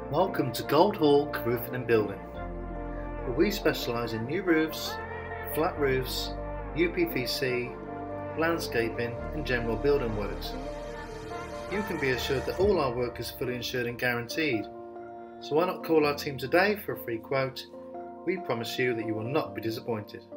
Welcome to Goldhawk Roofing and Building, where we specialise in new roofs, flat roofs, UPVC, landscaping and general building works. You can be assured that all our work is fully insured and guaranteed, so why not call our team today for a free quote? We promise you that you will not be disappointed.